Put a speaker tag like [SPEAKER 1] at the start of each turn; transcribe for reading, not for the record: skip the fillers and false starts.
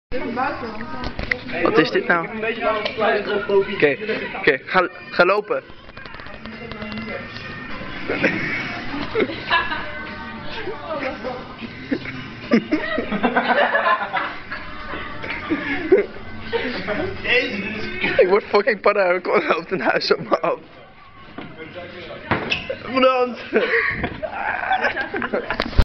[SPEAKER 1] Wat is dit nou? Oké, ga lopen. Ik word fucking paranoid, er loopt een huis op me af. Bedankt!